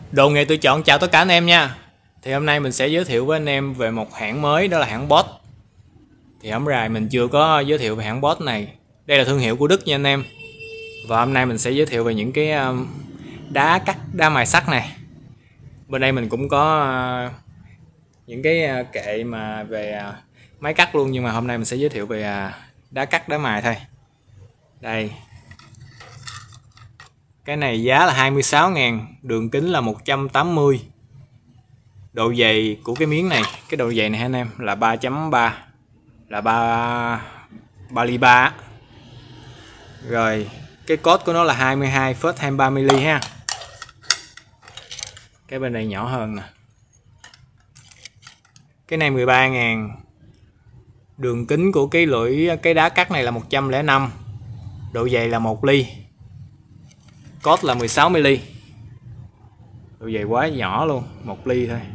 Đồ nghề tôi chọn chào tất cả anh em nha. Thì hôm nay mình sẽ giới thiệu với anh em về một hãng mới, đó là hãng Boss. Thì hôm rày mình chưa có giới thiệu về hãng Boss này. Đây là thương hiệu của Đức nha anh em. Và hôm nay mình sẽ giới thiệu về những cái đá cắt, đá mài sắt này. Bên đây mình cũng có những cái kệ mà về máy cắt luôn, nhưng mà hôm nay mình sẽ giới thiệu về đá cắt, đá mài thôi. Đây. Cái này giá là 26.000, đường kính là 180. Độ dày của cái miếng này, cái độ dày này anh em là 3.3, là 3 ly 3. Rồi cái cốt của nó là 22,23 mm ha. Cái bên này nhỏ hơn nè. Cái này 13.000. Đường kính của cái lưỡi cái đá cắt này là 105. Độ dày là 1 ly. Cốt là 16 mm. Độ dày quá nhỏ luôn, 1 ly thôi.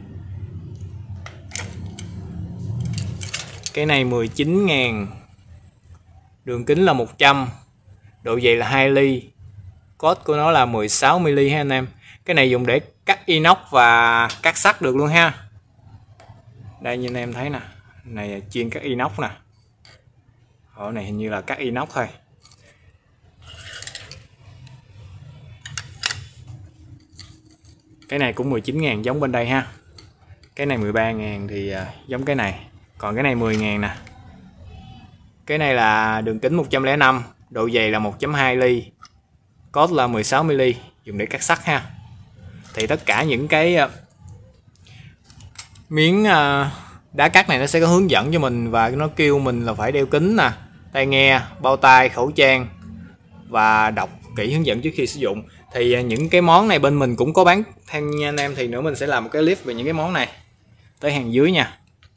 Cái này 19.000. Đường kính là 100. Độ dày là 2 ly. Cốt của nó là 16 mm ha anh em. Cái này dùng để cắt inox và cắt sắt được luôn ha. Đây như anh em thấy nè, này chuyên cắt inox nè. Ở này hình như là cắt inox thôi. Cái này cũng 19.000 giống bên đây ha. Cái này 13.000 thì giống cái này. Còn cái này 10.000 nè. Cái này là đường kính 105, độ dày là 1.2 ly. Cốt là 16 mm, dùng để cắt sắt ha. Thì tất cả những cái miếng đá cắt này nó sẽ có hướng dẫn cho mình, và nó kêu mình là phải đeo kính nè, tai nghe, bao tay, khẩu trang và đọc kỹ hướng dẫn trước khi sử dụng. Thì những cái món này bên mình cũng có bán thêm nha anh em. Thì nữa mình sẽ làm một cái clip về những cái món này tới hàng dưới nha.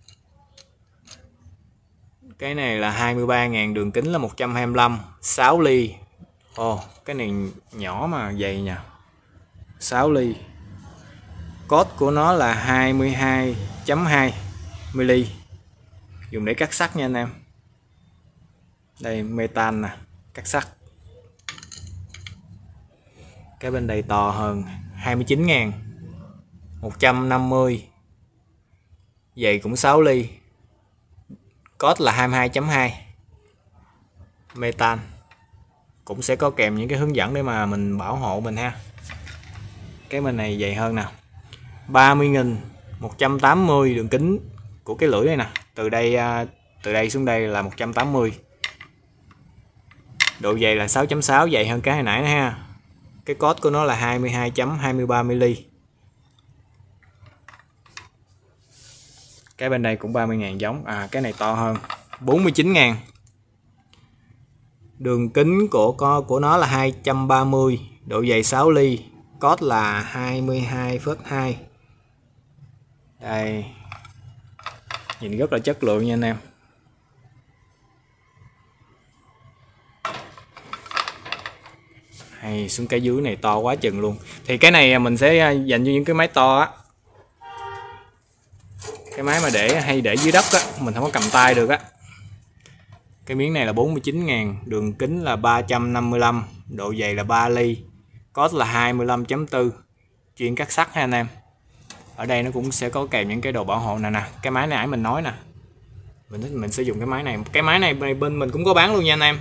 Cái này là 23.000, đường kính là 125, 6 ly. Ồ, cái này nhỏ mà dày nha. 6 ly. Cốt của nó là 22.2 mm, dùng để cắt sắt nha anh em. Đây metan nè, cắt sắt. Cái bên đây to hơn, 29.000, 150. Dày cũng 6 ly. Cốt là 22.2 metan. Cũng sẽ có kèm những cái hướng dẫn để mà mình bảo hộ mình ha. Cái bên này dày hơn nè, 30.000, 180. Đường kính của cái lưỡi này nè, từ đây xuống đây là 180. Độ dày là 6.6, dày hơn cái hồi nãy nữa ha. Cái cốt của nó là 22.23 mm. Cái bên đây cũng 30.000 giống. Cái này to hơn, 49.000. Đường kính của nó là 230, độ dày 6 ly. Cốt là 22,2. Đây. Nhìn rất là chất lượng nha anh em. Hay xuống cái dưới này to quá chừng luôn. Thì cái này mình sẽ dành cho những cái máy to á. Cái máy mà để dưới đất á, mình không có cầm tay được á. Cái miếng này là 49.000, đường kính là 355, độ dày là 3 ly. Cốt là 25.4, chuyên cắt sắt ha anh em. Ở đây nó cũng sẽ có kèm những cái đồ bảo hộ nè. Cái máy này nãy mình nói nè, mình sử dụng cái máy này. Cái máy này bên mình cũng có bán luôn nha anh em.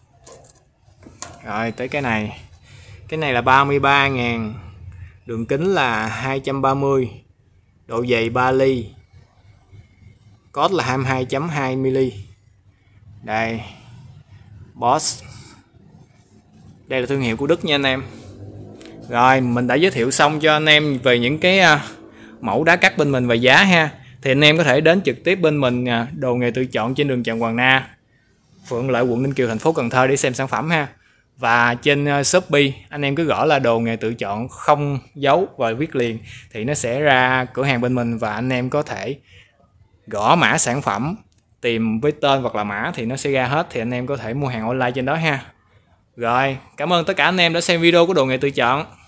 Rồi tới cái này. Cái này là 33.000, đường kính là 230, độ dày 3 ly. Cốt là 22.2 mm. Đây, Boss. Đây là thương hiệu của Đức nha anh em. Rồi mình đã giới thiệu xong cho anh em về những cái mẫu đá cắt bên mình và giá ha. Thì anh em có thể đến trực tiếp bên mình Đồ Nghề Tự Chọn trên đường Trần Hoàng Na, Phường Lợi, quận Ninh Kiều, thành phố Cần Thơ để xem sản phẩm ha. Và trên Shopee anh em cứ gõ là Đồ Nghề Tự Chọn không dấu và viết liền thì nó sẽ ra cửa hàng bên mình, và anh em có thể gõ mã sản phẩm, tìm với tên hoặc là mã thì nó sẽ ra hết. Thì anh em có thể mua hàng online trên đó ha. Rồi, cảm ơn tất cả anh em đã xem video của Đồ Nghề Tự Chọn.